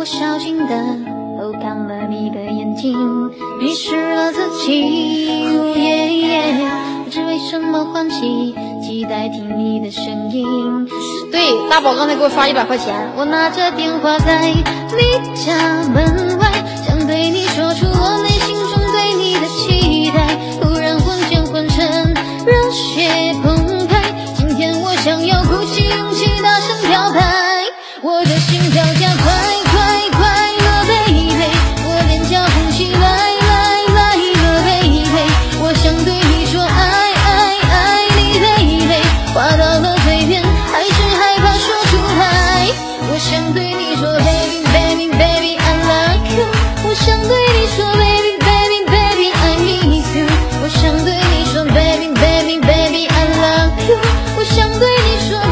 我小心的偷看了你的眼睛，迷失了自己。不知为什么欢喜，期待听你的声音。对，大宝刚才给我发100块钱，我拿着电话在你家门外，想对你说出我内心中对你的期待。突然魂牵魂成，热血澎湃。今天我想要鼓起勇气，大声表白。我的心跳加快，快乐 baby， 我脸颊红起来了 baby， 我想对你说爱你 baby， 话到了嘴边还是害怕说出来。我想对你说 baby I love you， 我想对你说 baby I miss you， 我想对你说 baby I love you， 我想对你说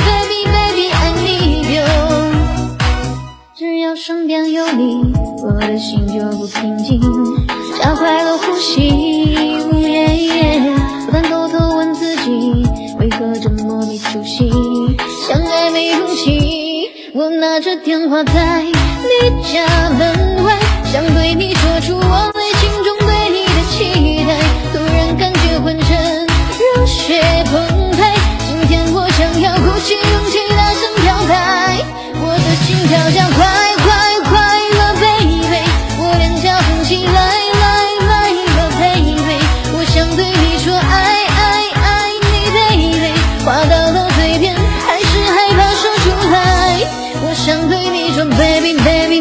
baby I need you。 只要身边有你，我的心就不平静，加快了呼吸。不断偷偷问自己，为何这么没出息，相爱没勇气。我拿着电话在你家门外，想对你说出我内心中对你的期待。突然感觉浑身热血澎湃，今天我想要鼓起勇气，大声表白。我的心跳加快乐 baby， 我脸颊红起来了 baby， 我想对你说爱你 baby， 话到了嘴边还是害怕说出来。我想对你说 baby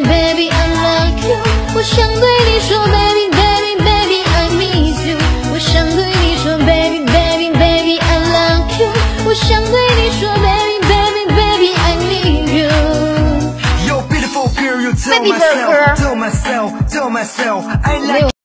I love you， 我想对你说 baby I miss you， 我想对你说 baby I love you， 我想对你说 baby I need you。 Yo beautiful girl, you tell myself I love you。